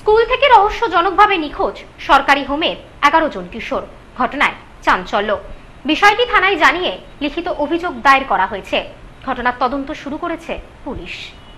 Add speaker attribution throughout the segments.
Speaker 1: School থেকে রহস্যজনকভাবে নিখোঁজ সরকারি হোমের 11 জন কিশোর। ঘটনায় চাঞ্চল্য। বিষয়টি থানায় জানিয়ে লিখিত অভিযোগ দায়ের করা হয়েছে। ঘটনার তদন্ত শুরু করেছে পুলিশ।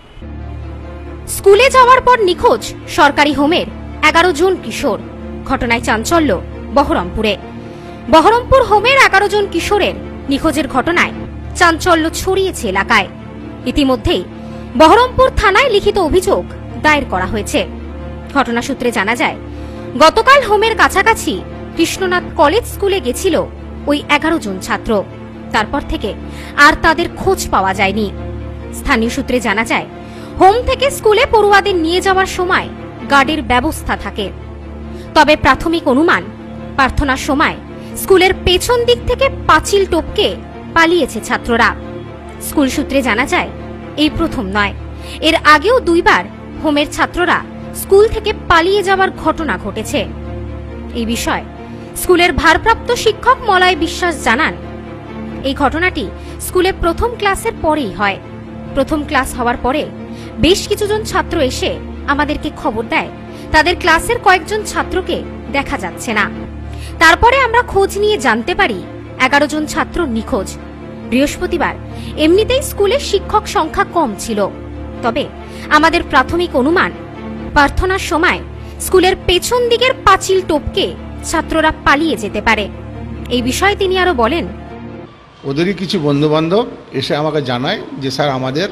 Speaker 1: স্কুলে যাওয়ার পর নিখোঁজ সরকারি হোমের 11 জন কিশোর। ঘটনায় চাঞ্চল্য বহরমপুরে। বহরমপুর হোমের 11 জন কিশোরের নিখোঁজের ঘটনায় চাঞ্চল্য ছড়িয়েছে এলাকায়। ইতিমধ্যেই বহরমপুর থানায় লিখিত অভিযোগ দায়ের করা হয়েছে। ঘটনা সূত্রে জানা যায়, গতকাল হোমের কাছাকাছি কৃষ্ণনাথ কলেজ স্কুলে গেছিল ওই 11 জন ছাত্র। তারপর থেকে আর তাদের খোঁজ পাওয়া যায়নি। স্থানীয় সূত্রে জানা যায়, হোম থেকে স্কুলে পড়ুয়াদের নিয়ে যাওয়ার সময় গার্ডের ব্যবস্থা থাকে। তবে প্রাথমিক অনুমান, প্রার্থনার সময় স্কুলের পেছন দিক থেকে পাঁচিল টপকে পালিয়েছে ছাত্ররা। স্কুল সূত্রে জানা যায়, এই প্রথম নয়, এর আগেও 2 বার হোমের ছাত্ররা স্কুল থেকে পালিয়ে যাওয়ার ঘটনা ঘটেছে। এই বিষয়ে স্কুলের ভারপ্রাপ্ত শিক্ষক মলয় বিশ্বাস জানান, এই ঘটনাটি স্কুলে প্রথম ক্লাসের পরেই হয়। প্রথম ক্লাস হওয়ার পরে বেশ কিছুজন ছাত্র এসে আমাদেরকে খবর দেয় তাদের ক্লাসের কয়েকজন ছাত্রকে দেখা যাচ্ছে না। তারপরে আমরা খোঁজ নিয়ে জানতে পারি 11 জন ছাত্র নিখোঁজ। বৃহস্পতিবার এমনিতেই স্কুলে শিক্ষক সংখ্যা কম ছিল। তবে আমাদের প্রাথমিক অনুমান, প্রার্থনার সময় স্কুলের পেছন দিকের পাঁচিল টপকে ছাত্ররা পালিয়ে যেতে পারে। এই বিষয়ে তিনি আরো বলেন,
Speaker 2: ওদেরই কিছু বন্ধু বান্ধব এসে আমাকে জানায় যে স্যার, আমাদের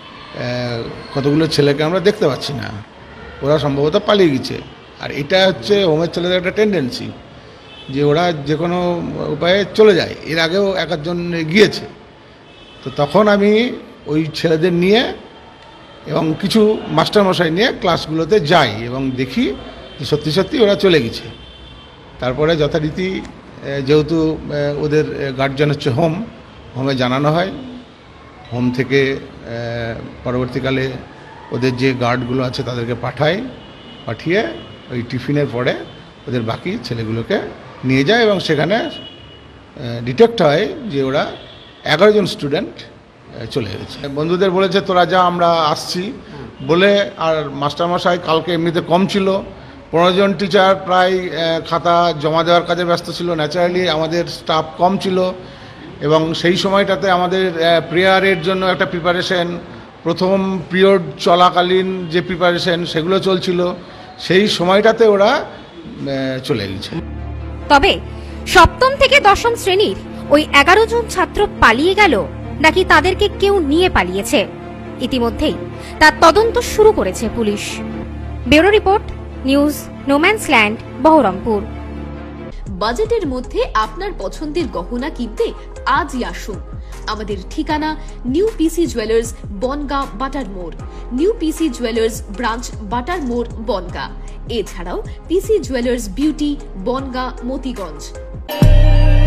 Speaker 2: কতগুলো ছেলেকে আমরা দেখতে পাচ্ছি না, ওরা সম্ভবত পালিয়ে গেছে। আর এটা হচ্ছে হোমের ছেলেদের একটা টেন্ডেন্সি যে ওরা যে কোনো উপায়ে চলে যায়। এর আগেও 1 জন গিয়েছে। তো তখন আমি ওই ছেলেদের নিয়ে এবং কিছু মাস্টারমশাই নিয়ে ক্লাসগুলোতে যাই এবং দেখি যে সত্যি সত্যি ওরা চলে গেছে। তারপরে যথারীতি, যেহেতু ওদের গার্জিয়ান হচ্ছে হোমে জানানো হয়। হোম থেকে পরবর্তীকালে ওদের যে গার্ডগুলো আছে তাদেরকে পাঠিয়ে ওই টিফিনের পরে ওদের বাকি ছেলেগুলোকে নিয়ে যায় এবং সেখানে ডিটেক্ট হয় যে ওরা 11 জন স্টুডেন্ট চলে গেছে। বন্ধুদের বলেছে তোরা যা, আমরা আসছি বলে। আর মাস্টারমশাই কালকে এমনিতে কম ছিল, 15 জন টিচার প্রায় খাতা জমা দেওয়ার কাজে ব্যস্ত ছিল। ন্যাচারালি আমাদের স্টাফ কম ছিল এবং সেই সময়টাতে আমাদের প্রেয়ারের জন্য একটা প্রিপারেশন, প্রথম পিরিয়ড চলাকালীন যে প্রিপারেশন সেগুলো চলছিল। সেই সময়টাতে ওরা চলে গেছে।
Speaker 1: তবে সপ্তম থেকে 10ম শ্রেণীর ওই 11 জন ছাত্র পালিয়ে গেল নাকি তাদেরকে কেউ নিয়ে পালিয়েছে, ইতিমধ্যেই তার তদন্ত শুরু করেছে পুলিশ। Bureau report, news no man's land, Baharampur.
Speaker 3: বাজেটের মধ্যে আপনার পছন্দের গহনা কিনতে আজই আসুন। আমাদের ঠিকানা নিউ পিসি জুয়েলার্স, বনগাঁ, বাটার মোড়। নিউ পিসি জুয়েলার্স ব্রাঞ্চ, বাটার মোড়, বনগাঁ। এছাড়াও PC jewellers beauty, Bongaon, Motiganj.